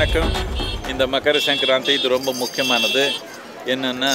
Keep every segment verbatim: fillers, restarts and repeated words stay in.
வணக்கம். இந்த மக்கர சங்கராந்தி இது ரொம்ப முக்கியமானது. என்னன்னா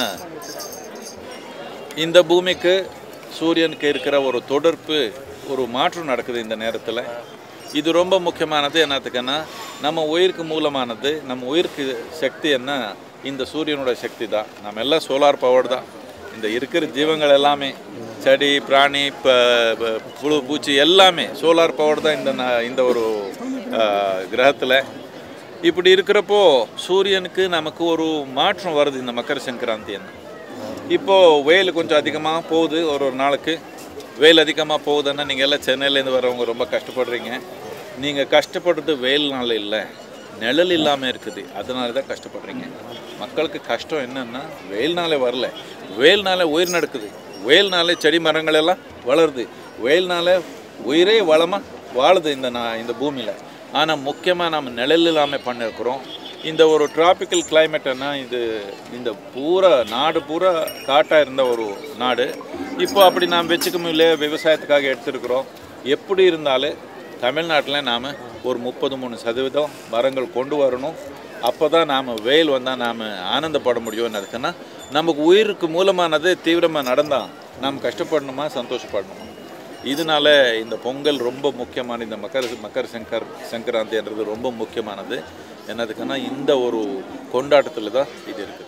இந்த பூமிக்கு சூரியனுக்கு இருக்கிற ஒரு தொடர்பு ஒரு மாற்றம் நடக்குது இந்த நேரத்தில். இது ரொம்ப முக்கியமானது. என்னத்துக்குன்னா நம்ம உயிருக்கு மூலமானது, நம்ம உயிருக்கு சக்தி என்ன இந்த சூரியனோட சக்தி தான். நம்ம எல்லாம் சோலார் பவர் தான். இந்த இருக்கிற ஜீவங்கள் எல்லாமே செடி பிராணி புழு பூச்சி எல்லாமே சோலார் பவர் தான் இந்த இந்த ஒரு கிரகத்தில். இப்படி இருக்கிறப்போ சூரியனுக்கு நமக்கு ஒரு மாற்றம் வருது இந்த மக்கர சங்கராந்தி. இப்போது வெயில் கொஞ்சம் அதிகமாக போகுது. ஒரு ஒரு நாளுக்கு வெயில் அதிகமாக போகுதுன்னா நீங்கள் எல்லாம் சென்னையிலேருந்து வரவங்க ரொம்ப கஷ்டப்படுறீங்க. நீங்கள் கஷ்டப்படுறது வெயில்னால இல்லை, நிழல் இல்லாமல் இருக்குது, அதனால தான் கஷ்டப்படுறீங்க. மக்களுக்கு கஷ்டம் என்னென்னா வெயில்னாலே வரல, வெயில்னால உயிர் நடக்குது, வெயில்னாலே செடி மரங்கள் எல்லாம் வளருது, வெயில்னால உயிரே வளமாக வாழுது இந்த நான் இந்த பூமியில். ஆனால் முக்கியமாக நம்ம நிழல் இல்லாமல் பண்ணியிருக்கிறோம். இந்த ஒரு டிராபிக்கல் கிளைமேட்டுன்னா இது இந்த பூரா நாடு பூரா காட்டாக இருந்த ஒரு நாடு. இப்போ அப்படி நாம் வச்சுக்க முடியல, விவசாயத்துக்காக எடுத்துருக்குறோம். எப்படி இருந்தாலும் தமிழ்நாட்டில் நாம் ஒரு முப்பது மூணு சதவீதம் மரங்கள் கொண்டு வரணும். அப்போ தான் நாம் வெயில் வந்தால் நாம் ஆனந்தப்பட முடியும். அதுக்குன்னா நமக்கு உயிருக்கு மூலமானது தீவிரமாக நடந்தால் நாம் கஷ்டப்படணுமா சந்தோஷப்படணுமா? இதனால இந்த பொங்கல் ரொம்ப முக்கியமான, இந்த மக்கர மக்கர சங்கர் சங்கராந்தின்றது ரொம்ப முக்கியமானது. என்னதுக்குன்னா இந்த ஒரு கொண்டாட்டத்தில் தான் இது இருக்குது.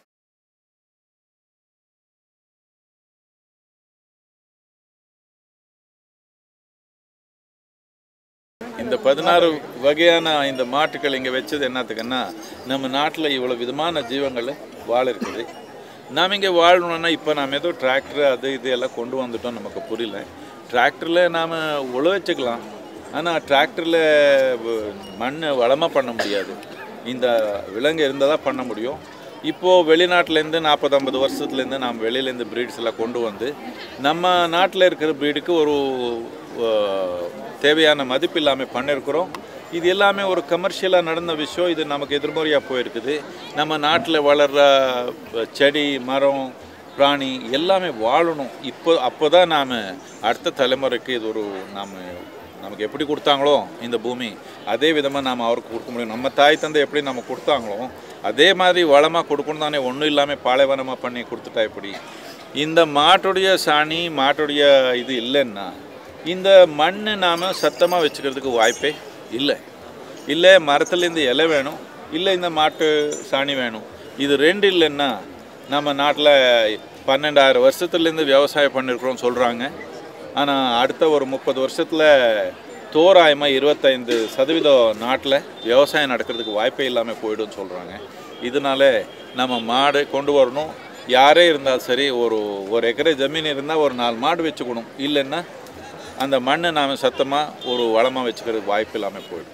இந்த பதினாறு வகையான இந்த மாட்டுக்கள் இங்கே வச்சது என்னத்துக்குன்னா நம்ம நாட்டில் இவ்வளோ விதமான ஜீவங்கள் வாழ இருக்குது. நாம் இங்கே வாழணுன்னா இப்போ நாம் ஏதோ டிராக்டர் அது இது எல்லாம் கொண்டு வந்துட்டோம். நமக்கு புரியல. டிராக்டரில் நாம் உழ வச்சுக்கலாம், ஆனால் டிராக்டரில் மண் வளமாக பண்ண முடியாது. இந்த விலங்கு இருந்தால் தான் பண்ண முடியும். இப்போது வெளிநாட்டிலேருந்து நாற்பது ஐம்பது வருஷத்துலேருந்து நாம் வெளியிலேருந்து ப்ரீட்ஸ் எல்லாம் கொண்டு வந்து நம்ம நாட்டில் இருக்கிற ப்ரீடுக்கு ஒரு தேவையான மதிப்பு இல்லாமல் பண்ணியிருக்கிறோம். இது எல்லாமே ஒரு கமர்ஷியலாக நடந்த விஷயம். இது நமக்கு எதிர்மறையாக போயிருக்குது. நம்ம நாட்டில் வளர்கிற செடி மரம் பிராணி எல்லாமே வாழணும். இப்போ அப்போ தான் நாம் அடுத்த தலைமுறைக்கு இது ஒரு நாம் நமக்கு எப்படி கொடுத்தாங்களோ இந்த பூமி அதே விதமாக நாம் அவருக்கு கொடுக்க முடியும். நம்ம தாய் தந்தை எப்படி நம்ம கொடுத்தாங்களோ அதே மாதிரி வளமாக கொடுக்கணும் தானே. ஒன்றும் இல்லாமல் பாலைவனமாக பண்ணி கொடுத்துட்டா எப்படி? இந்த மாட்டுடைய சாணி மாட்டுடைய இது இல்லைன்னா இந்த மண் நாம் சத்தமாக வச்சுக்கிறதுக்கு வாய்ப்பே இல்லை. இல்லை மரத்துலேருந்து இலை வேணும், இல்லை இந்த மாட்டு சாணி வேணும். இது ரெண்டு இல்லைன்னா நம்ம நாட்டில் பன்னெண்டாயிரம் வருஷத்துலேருந்து விவசாயம் பண்ணியிருக்கிறோம் சொல்கிறாங்க. ஆனால் அடுத்த ஒரு முப்பது வருஷத்தில் தோராயமாக இருபத்தைந்து சதவீதம் நாட்டில் விவசாயம் நடக்கிறதுக்கு வாய்ப்பே இல்லாமல் போய்டுன்னு சொல்கிறாங்க. இதனால நம்ம மாடு கொண்டு வரணும். யாரே இருந்தாலும் சரி, ஒரு ஒரு ஏக்கரை ஜமீன் இருந்தால் ஒரு நாலு மாடு வச்சுக்கணும். இல்லைன்னா அந்த மண்ணை நாம் சத்தமாக ஒரு வளமாக வச்சுக்கிறதுக்கு வாய்ப்பு இல்லாமல் போய்டும்.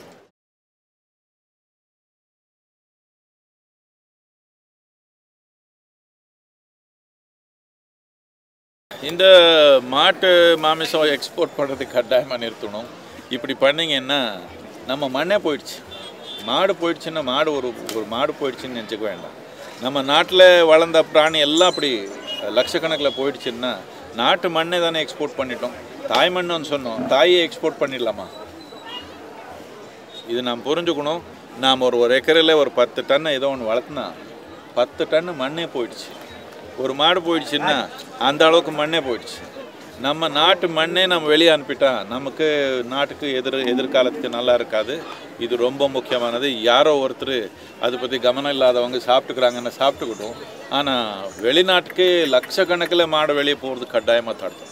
இந்த மாட்டு மாமிசம் எக்ஸ்போர்ட் பண்ணுறதுக்கு கட்டாயமாக நிறுத்தணும். இப்படி பண்ணிங்கன்னா நம்ம மண்ணே போயிடுச்சு. மாடு போயிடுச்சுன்னா மாடு ஒரு ஒரு மாடு போயிடுச்சுன்னு நினச்சிக்க வேண்டாம். நம்ம நாட்டில் வளர்ந்த பிராணி எல்லாம் அப்படி லட்சக்கணக்கில் போயிடுச்சுன்னா நாட்டு மண்ணே தானே எக்ஸ்போர்ட் பண்ணிட்டோம். தாய் மண்ணுன்னு சொன்னோம், தாயை எக்ஸ்போர்ட் பண்ணிடலாமா? இது நாம் புரிஞ்சுக்கணும். நாம் ஒரு ஒரு ஏக்கரில் ஒரு பத்து டன்னு ஏதோ ஒன்று வளர்த்துனா பத்து டன்னு மண்ணே போயிடுச்சு. ஒரு மாடு போயிடுச்சுன்னா அந்த அளவுக்கு மண்ணே போயிடுச்சு. நம்ம நாட்டு மண்ணே நம்ம வெளியே அனுப்பிட்டா நமக்கு நாட்டுக்கு எதிர் எதிர்காலத்துக்கு நல்லா இருக்காது. இது ரொம்ப முக்கியமானது. யாரோ ஒருத்தர் அதை பற்றி கவனம் இல்லாதவங்க சாப்பிட்டுக்கிறாங்கன்னு சாப்பிட்டுக்கிட்டோம். ஆனால் வெளிநாட்டுக்கு லட்சக்கணக்கில் மாடு வெளியே போகிறது கட்டாயமாக தடுத்தோம்.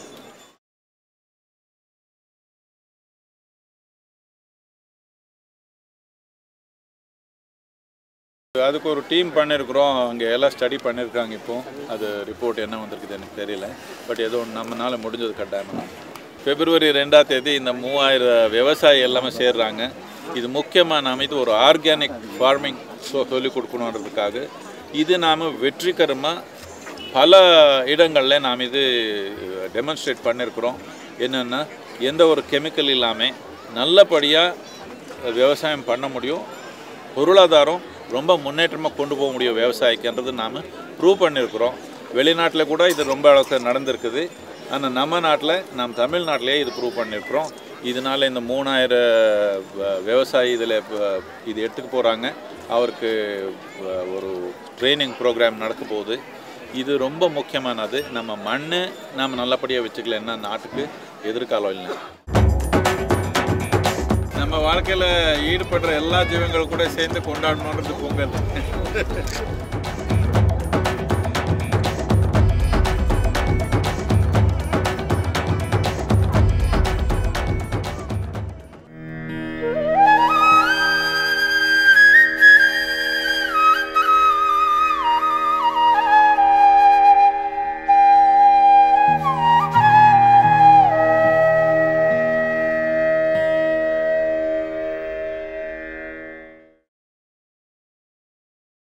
அதுக்கு ஒரு டீம் பண்ணியிருக்கிறோம். அங்கே எல்லாம் ஸ்டடி பண்ணியிருக்காங்க. இப்போது அது ரிப்போர்ட் என்ன வந்திருக்குது எனக்கு தெரியல. பட் ஏதோ நம்மளால் முடிஞ்சது கட்டாயமாக. பிப்ரவரி ரெண்டாம் தேதி இந்த மூவாயிரம் விவசாயி எல்லாமே சேர்றாங்க. இது முக்கியமாக நாம் இது ஒரு ஆர்கானிக் ஃபார்மிங் சொல்லிக் கொடுக்கணுன்றதுக்காக இது நாம் வெற்றிகரமாக பல இடங்களில் நாம் இது டெமான்ஸ்ட்ரேட் பண்ணியிருக்கிறோம். என்னென்னா எந்த ஒரு கெமிக்கல் இல்லாமல் நல்லபடியாக விவசாயம் பண்ண முடியும். பொருளாதாரம் ரொம்ப முன்னேற்றமாக கொண்டு போக முடியும் விவசாயிக்குன்றது நாம் ப்ரூவ் பண்ணியிருக்கிறோம். வெளிநாட்டில் கூட இது ரொம்ப அளவுக்கு நடந்திருக்குது. ஆனால் நம்ம நாட்டில் நாம் தமிழ்நாட்டிலே இது ப்ரூவ் பண்ணியிருக்கிறோம். இதனால் இந்த மூணாயிரம் விவசாயி இதில் இது எடுத்துக்க போகிறாங்க. அவருக்கு ஒரு ட்ரைனிங் ப்ரோக்ராம் நடக்க போகுது. இது ரொம்ப முக்கியமானது. நம்ம மண் நம்ம நல்லபடியாக வச்சுக்கலன்னா நாட்டுக்கு எதிர்காலம் இல்லை. நம்ம வாழ்க்கையில் ஈடுபடுற எல்லா ஜீவங்களும் கூட சேர்ந்து கொண்டாடணுன்றது பொங்கல்.